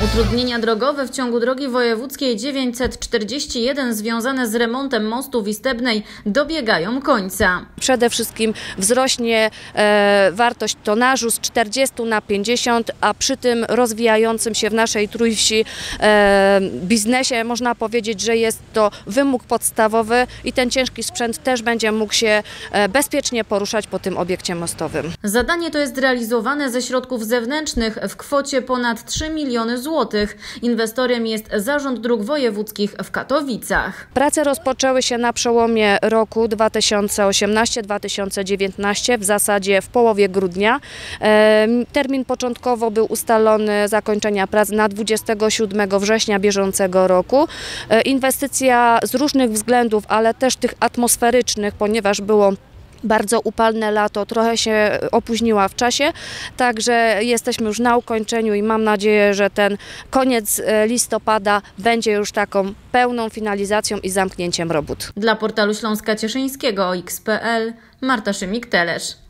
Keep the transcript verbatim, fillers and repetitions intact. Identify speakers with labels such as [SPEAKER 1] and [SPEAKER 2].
[SPEAKER 1] Utrudnienia drogowe w ciągu drogi wojewódzkiej dziewięćset czterdzieści jeden związane z remontem mostu w Istebnej dobiegają końca.
[SPEAKER 2] Przede wszystkim wzrośnie e, wartość tonażu z czterdziestu na pięćdziesiąt, a przy tym rozwijającym się w naszej Trójwsi e, biznesie można powiedzieć, że jest to wymóg podstawowy i ten ciężki sprzęt też będzie mógł się e, bezpiecznie poruszać po tym obiekcie mostowym.
[SPEAKER 1] Zadanie to jest realizowane ze środków zewnętrznych w kwocie ponad trzy miliony złotych. Inwestorem jest Zarząd Dróg Wojewódzkich w Katowicach.
[SPEAKER 2] Prace rozpoczęły się na przełomie roku dwa tysiące osiemnastego dwa tysiące dziewiętnastego, w zasadzie w połowie grudnia. Termin początkowo był ustalony zakończenia prac na dwudziestego siódmego września bieżącego roku. Inwestycja z różnych względów, ale też tych atmosferycznych, ponieważ było bardzo upalne lato, trochę się opóźniła w czasie, także jesteśmy już na ukończeniu i mam nadzieję, że ten koniec listopada będzie już taką pełną finalizacją i zamknięciem robót.
[SPEAKER 1] Dla portalu Śląska Cieszyńskiego o X kropka pe el Marta Szymik-Telesz.